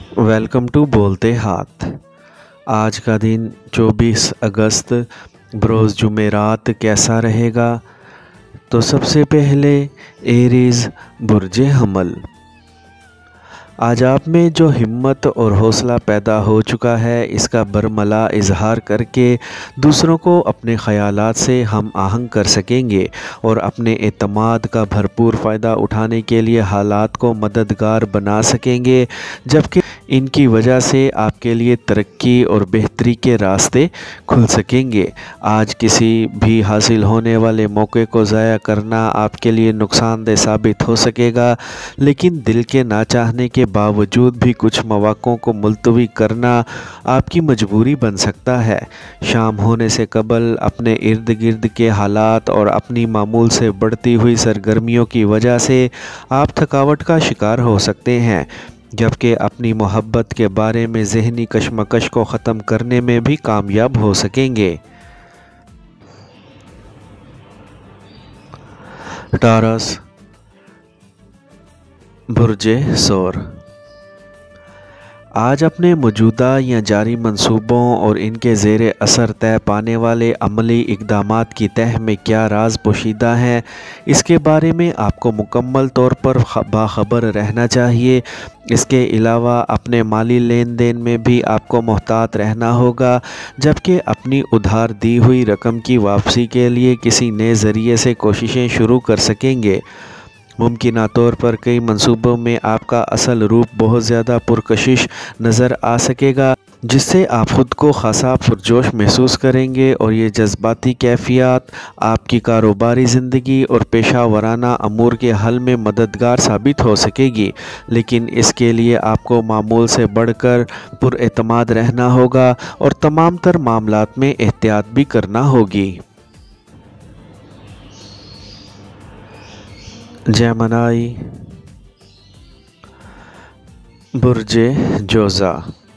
Welcome to बोलते हाथ। आज का दिन 24 अगस्त बरोज़ जुमेरात कैसा रहेगा? तो सबसे पहले एरीज बुर्ज हमल। आज आप में जो हिम्मत और हौसला पैदा हो चुका है, इसका बरमला इजहार करके दूसरों को अपने ख़यालात से हम आहंग कर सकेंगे और अपने एतमाद का भरपूर फ़ायदा उठाने के लिए हालात को मददगार बना सकेंगे, जबकि इनकी वजह से आपके लिए तरक्की और बेहतरी के रास्ते खुल सकेंगे। आज किसी भी हासिल होने वाले मौके को ज़ाया करना आपके लिए नुकसानदेह साबित हो सकेगा, लेकिन दिल के ना चाहने के बावजूद भी कुछ मौक़ों को मुलतवी करना आपकी मजबूरी बन सकता है। शाम होने से कबल अपने इर्द गिर्द के हालात और अपनी मामूल से बढ़ती हुई सरगर्मियों की वजह से आप थकावट का शिकार हो सकते हैं, जबकि अपनी मोहब्बत के बारे में ज़हनी कशमकश को ख़त्म करने में भी कामयाब हो सकेंगे। टॉरस बुर्ज सौर। आज अपने मौजूदा या जारी मंसूबों और इनके ज़ेरे असर तय पाने वाले अमली इक़दामात की तह में क्या राज पोशीदा हैं, इसके बारे में आपको मुकम्मल तौर पर बाखबर रहना चाहिए। इसके अलावा अपने माली लेन देन में भी आपको मोहतात रहना होगा, जबकि अपनी उधार दी हुई रकम की वापसी के लिए किसी नए ज़रिए से कोशिशें शुरू कर सकेंगे। मुमकिना तौर पर कई मंसूबों में आपका असल रूप बहुत ज़्यादा पुरकशिश नज़र आ सकेगा, जिससे आप ख़ुद को खासा पुरजोश महसूस करेंगे और ये जज्बाती कैफियत आपकी कारोबारी ज़िंदगी और पेशा वराना अमूर के हल में मददगार साबित हो सकेगी। लेकिन इसके लिए आपको मामूल से बढ़कर पुरएतमाद रहना होगा और तमाम तर मामलात में एहतियात भी करना होगी। जेमिनी बुर्ज जोज़ा।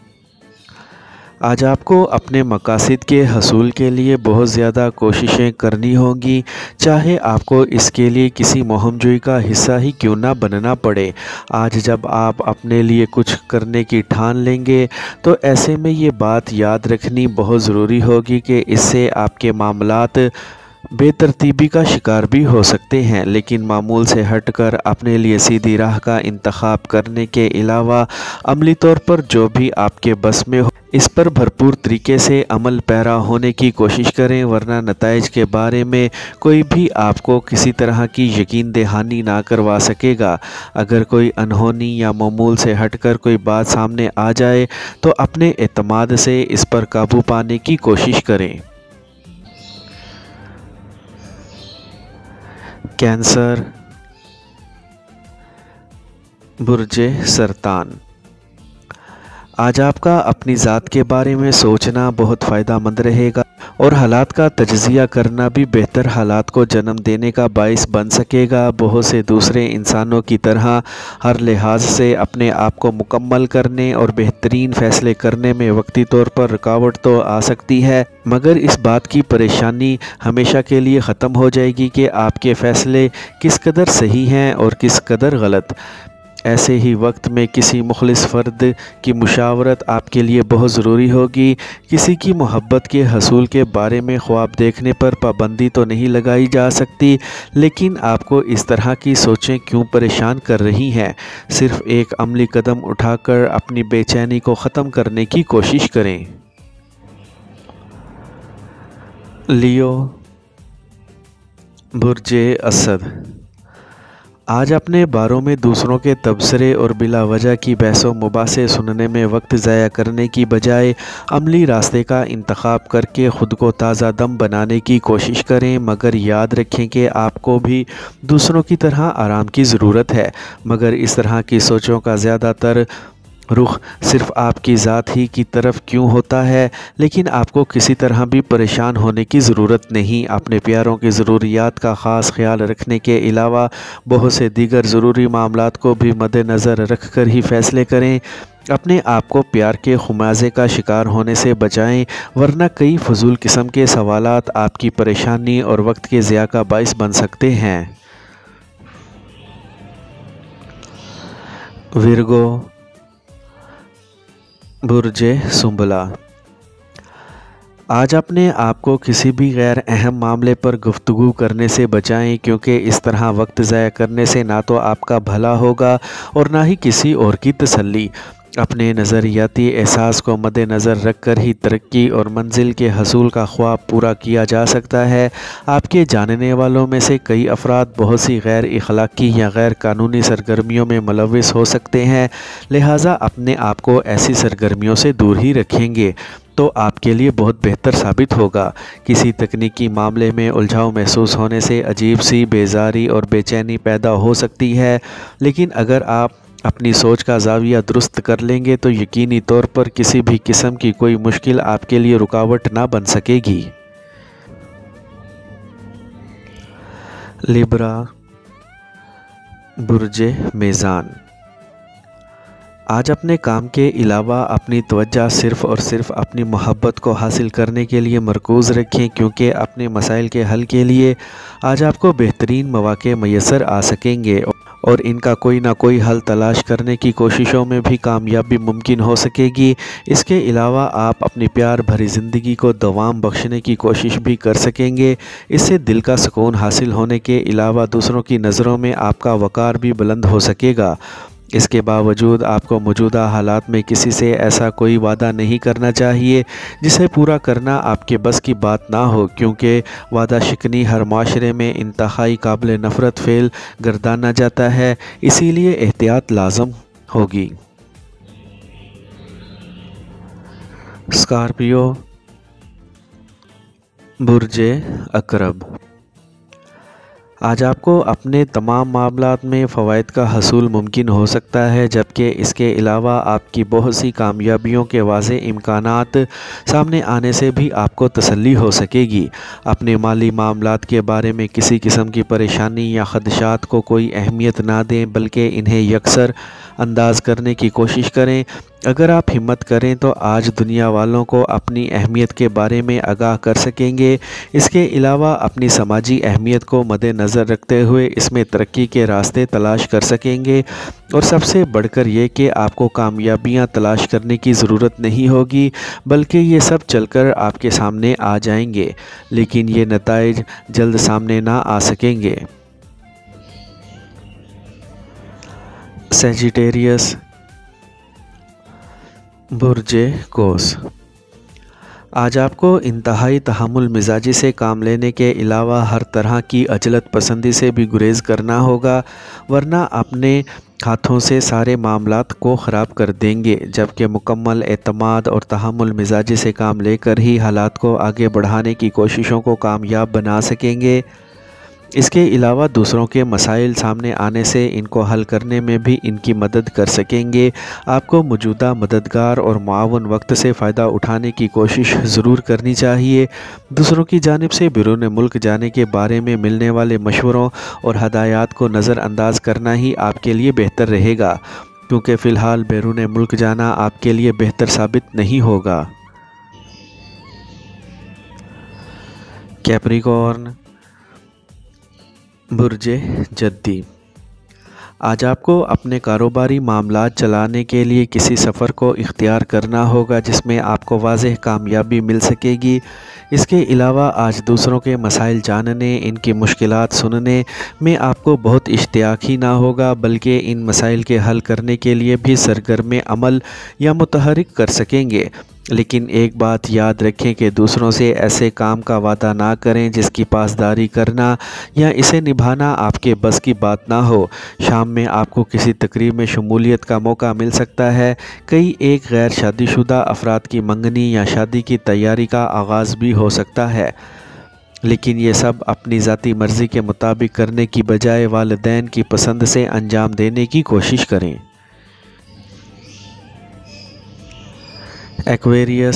आज आपको अपने मकासद के हसूल के लिए बहुत ज़्यादा कोशिशें करनी होंगी, चाहे आपको इसके लिए किसी मुहिम का हिस्सा ही क्यों ना बनना पड़े। आज जब आप अपने लिए कुछ करने की ठान लेंगे, तो ऐसे में ये बात याद रखनी बहुत ज़रूरी होगी कि इससे आपके मामलात बेतरतीबी का शिकार भी हो सकते हैं। लेकिन मामूल से हटकर अपने लिए सीधी राह का इंतखाब करने के अलावा अमली तौर पर जो भी आपके बस में हो, इस पर भरपूर तरीके से अमल पैरा होने की कोशिश करें, वरना नताइज के बारे में कोई भी आपको किसी तरह की यकीन दहानी ना करवा सकेगा। अगर कोई अनहोनी या मामूल से हटकर कोई बात सामने आ जाए, तो अपने एतमाद से इस पर काबू पाने की कोशिश करें। कैंसर बुर्ज सरतान। आज आपका अपनी ज़ात के बारे में सोचना बहुत फ़ायदा मंद रहेगा और हालात का तज्ज़िया करना भी बेहतर हालात को जन्म देने का बाइस बन सकेगा। बहुत से दूसरे इंसानों की तरह हर लिहाज से अपने आप को मुकम्मल करने और बेहतरीन फ़ैसले करने में वक्ती तौर पर रुकावट तो आ सकती है, मगर इस बात की परेशानी हमेशा के लिए ख़त्म हो जाएगी कि आपके फ़ैसले किस कदर सही हैं और किस कदर गलत। ऐसे ही वक्त में किसी मुखलिस फ़र्द की मुशावरत आपके लिए बहुत ज़रूरी होगी। किसी की मोहब्बत के हसूल के बारे में ख्वाब देखने पर पाबंदी तो नहीं लगाई जा सकती, लेकिन आपको इस तरह की सोचें क्यों परेशान कर रही हैं। सिर्फ़ एक अमली कदम उठाकर अपनी बेचैनी को ख़त्म करने की कोशिश करें। लियो बुर्ज असद। आज अपने बारों में दूसरों के तबसरे और बिला वजह की बहसों मुबासे सुनने में वक्त ज़ाया करने की बजाय अमली रास्ते का इंतखाब करके ख़ुद को ताज़ा दम बनाने की कोशिश करें। मगर याद रखें कि आपको भी दूसरों की तरह आराम की ज़रूरत है, मगर इस तरह की सोचों का ज़्यादातर रुख सिर्फ़ आपकी ज़ात ही की तरफ क्यों होता है। लेकिन आपको किसी तरह भी परेशान होने की ज़रूरत नहीं। अपने प्यारों की ज़रूरियात का ख़ास ख्याल रखने के अलावा बहुत से दीगर ज़रूरी मामलात को भी मद्देनज़र रख कर ही फ़ैसले करें। अपने आप को प्यार के खुमाजे का शिकार होने से बचाएं, वरना कई फजूल किस्म के सवालात आपकी परेशानी और वक्त के ज़िया का बाइस बन सकते हैं। विर्गो बुर्ज सुंबला। आज अपने आप को किसी भी गैर अहम मामले पर गुफ्तगू करने से बचाएं, क्योंकि इस तरह वक्त ज़ाया करने से ना तो आपका भला होगा और ना ही किसी और की तसल्ली। अपने नज़रियाती एहसास को मद्देनज़र रख कर ही तरक्की और मंजिल के हसूल का ख्वाब पूरा किया जा सकता है। आपके जानने वालों में से कई अफराद बहुत सी गैर इखलाकी या गैर कानूनी सरगर्मियों में मुलव्विस हो सकते हैं, लिहाजा अपने आप को ऐसी सरगर्मियों से दूर ही रखेंगे तो आपके लिए बहुत बेहतर साबित होगा। किसी तकनीकी मामले में उलझाव महसूस होने से अजीब सी बेजारी और बेचैनी पैदा हो सकती है, लेकिन अगर आप अपनी सोच का ज़ाविया दुरुस्त कर लेंगे तो यकीनी तौर पर किसी भी किस्म की कोई मुश्किल आपके लिए रुकावट ना बन सकेगी। लिब्रा, बुर्ज मेज़ान। आज अपने काम के अलावा अपनी तवज्जो सिर्फ़ और सिर्फ अपनी मोहब्बत को हासिल करने के लिए मरकूज़ रखें, क्योंकि अपने मसाइल के हल के लिए आज आपको बेहतरीन मौक़े मैसर आ सकेंगे और इनका कोई ना कोई हल तलाश करने की कोशिशों में भी कामयाबी मुमकिन हो सकेगी। इसके अलावा आप अपनी प्यार भरी ज़िंदगी को दवाम बख्शने की कोशिश भी कर सकेंगे। इससे दिल का सुकून हासिल होने के अलावा दूसरों की नज़रों में आपका वक़ार भी बुलंद हो सकेगा। इसके बावजूद आपको मौजूदा हालात में किसी से ऐसा कोई वादा नहीं करना चाहिए जिसे पूरा करना आपके बस की बात ना हो, क्योंकि वादा शिकनी हर माशरे में इंतहाई काबिल नफ़रत फ़ेल गर्दाना जाता है, इसीलिए एहतियात लाज़म होगी। स्कॉर्पियो, बुर्ज अकरब। आज आपको अपने तमाम मामलात में फ़वाइद का हसूल मुमकिन हो सकता है, जबकि इसके अलावा आपकी बहुत सी कामयाबियों के वाज़े इम्कानात सामने आने से भी आपको तसल्ली हो सकेगी। अपने माली मामलात के बारे में किसी किस्म की परेशानी या ख़दशात को कोई अहमियत ना दें, बल्कि इन्हें यकसर अंदाज़ करने की कोशिश करें। अगर आप हिम्मत करें तो आज दुनिया वालों को अपनी अहमियत के बारे में आगाह कर सकेंगे। इसके अलावा अपनी समाजी अहमियत को मद्देनज़र रखते हुए इसमें तरक्की के रास्ते तलाश कर सकेंगे, और सबसे बढ़कर ये कि आपको कामयाबियां तलाश करने की ज़रूरत नहीं होगी, बल्कि ये सब चलकर आपके सामने आ जाएंगे, लेकिन ये नताइज जल्द सामने ना आ सकेंगे। सैजिटेरियस, बुर्ज कोस। आज आपको इंतहाई तहम्मुल मिजाजी से काम लेने के अलावा हर तरह की अजलत पसंदी से भी गुरेज करना होगा, वरना अपने हाथों से सारे मामलात को ख़राब कर देंगे। जबकि मुकम्मल एतमाद और तहम्मुल मिजाजी से काम लेकर ही हालात को आगे बढ़ाने की कोशिशों को कामयाब बना सकेंगे। इसके अलावा दूसरों के मसाइल सामने आने से इनको हल करने में भी इनकी मदद कर सकेंगे। आपको मौजूदा मददगार और मुआवन वक्त से फ़ायदा उठाने की कोशिश ज़रूर करनी चाहिए। दूसरों की जानिब से बैरून मुल्क जाने के बारे में मिलने वाले मशवरों और हदायत को नज़रअंदाज करना ही आपके लिए बेहतर रहेगा, क्योंकि फ़िलहाल बैरून मुल्क जाना आपके लिए बेहतर साबित नहीं होगा। कैप्रिकॉर्न, बुर्ज जद्दी। आज आपको अपने कारोबारी मामलात चलाने के लिए किसी सफ़र को इख्तियार करना होगा जिसमें आपको वाज़ेह कामयाबी मिल सकेगी। इसके अलावा आज दूसरों के मसाइल जानने, इनकी मुश्किलात सुनने में आपको बहुत इश्तियाक ही ना होगा, बल्कि इन मसाइल के हल करने के लिए भी सरगर्म अमल या मुतहरिक कर सकेंगे। लेकिन एक बात याद रखें कि दूसरों से ऐसे काम का वादा ना करें जिसकी पासदारी करना या इसे निभाना आपके बस की बात ना हो। शाम में आपको किसी तकरीब में शमूलियत का मौका मिल सकता है। कई एक गैर शादीशुदा अफराद की मंगनी या शादी की तैयारी का आगाज़ भी हो सकता है, लेकिन ये सब अपनी ज़ाती मर्ज़ी के मुताबिक करने की बजाय वालिदैन की पसंद से अंजाम देने की कोशिश करें। एक्वेरियस,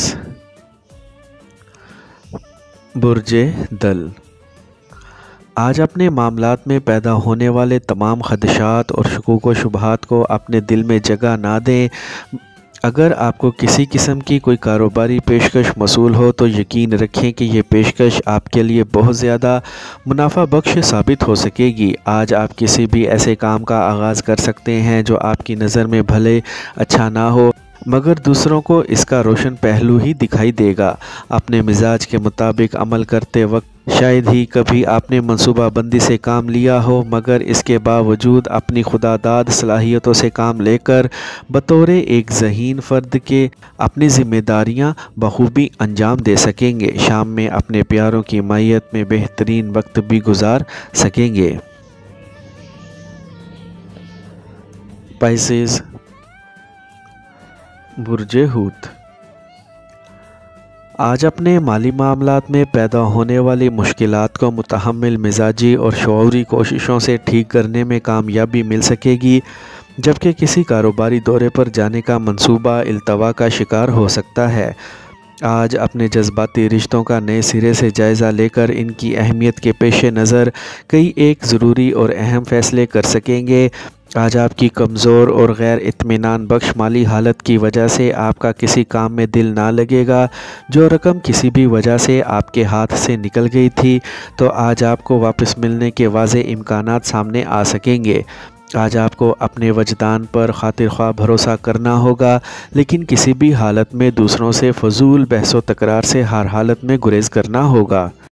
बुर्ज दल। आज अपने मामलात में पैदा होने वाले तमाम खदशात और शकूक व शुबहात को अपने दिल में जगह ना दें। अगर आपको किसी किस्म की कोई कारोबारी पेशकश मसूल हो तो यकीन रखें कि ये पेशकश आपके लिए बहुत ज़्यादा मुनाफा बख्श साबित हो सकेगी। आज आप किसी भी ऐसे काम का आगाज़ कर सकते हैं जो आपकी नज़र में भले अच्छा ना हो, मगर दूसरों को इसका रोशन पहलू ही दिखाई देगा। अपने मिजाज के मुताबिक अमल करते वक्त शायद ही कभी आपने मंसूबाबंदी से काम लिया हो, मगर इसके बावजूद अपनी खुदादाद सलाहियतों से काम लेकर बतौर एक ज़हीन फ़र्द के अपनी ज़िम्मेदारियां बखूबी अंजाम दे सकेंगे। शाम में अपने प्यारों की मायत में बेहतरीन वक्त भी गुजार सकेंगे। पाइसेस बुर्जे हूत, आज अपने माली मामलात में पैदा होने वाली मुश्किलात को मुतहम्मिल मिजाजी और शऊरी कोशिशों से ठीक करने में कामयाबी मिल सकेगी, जबकि किसी कारोबारी दौरे पर जाने का मंसूबा इल्तवा का शिकार हो सकता है। आज अपने जज्बाती रिश्तों का नए सिरे से जायज़ा लेकर इनकी अहमियत के पेश नज़र कई एक ज़रूरी और अहम फ़ैसले कर सकेंगे। आज आपकी कमज़ोर और गैर इत्मीनान बख्श माली हालत की वजह से आपका किसी काम में दिल ना लगेगा। जो रकम किसी भी वजह से आपके हाथ से निकल गई थी, तो आज आपको वापस मिलने के वाज़े इम्कानात सामने आ सकेंगे। आज आपको अपने वजदान पर खातिर ख्वाह भरोसा करना होगा, लेकिन किसी भी हालत में दूसरों से फजूल बहसो तकरार से हर हालत में गुरेज करना होगा।